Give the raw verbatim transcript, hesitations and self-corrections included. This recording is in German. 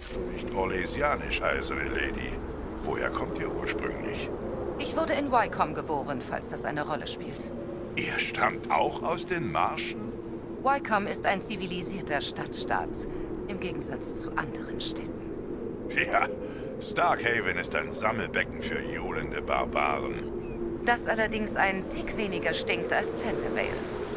Nicht orlesianisch, eiserne Lady. Woher kommt ihr ursprünglich? Ich wurde in Wycombe geboren, falls das eine Rolle spielt. Ihr stammt auch aus den Marschen? Wycombe ist ein zivilisierter Stadtstaat, im Gegensatz zu anderen Städten. Ja, Starkhaven ist ein Sammelbecken für johlende Barbaren. Das allerdings ein Tick weniger stinkt als Tentavale.